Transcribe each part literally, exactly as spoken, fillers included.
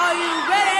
Are you ready?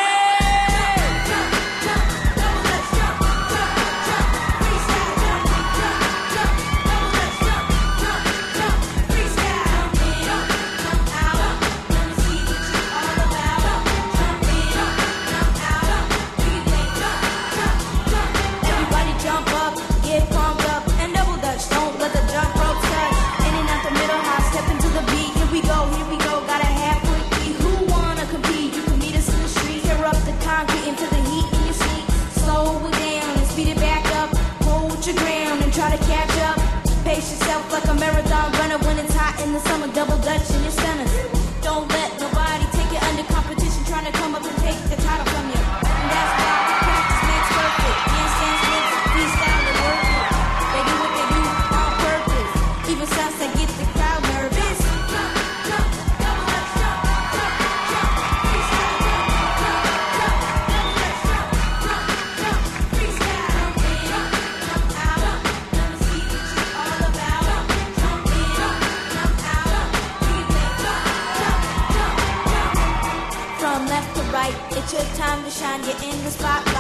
Try to catch up, pace yourself like a marathon runner when it's hot in the summer, double dutch in your centers. Don't let nobody take you under competition trying to come up and take the title from you. And that's why practice makes perfect. Handstand flips, freestyle, they work it. They do what they do on purpose. Even sunset gets the crowd nervous. It's your time to shine, you're in the spotlight.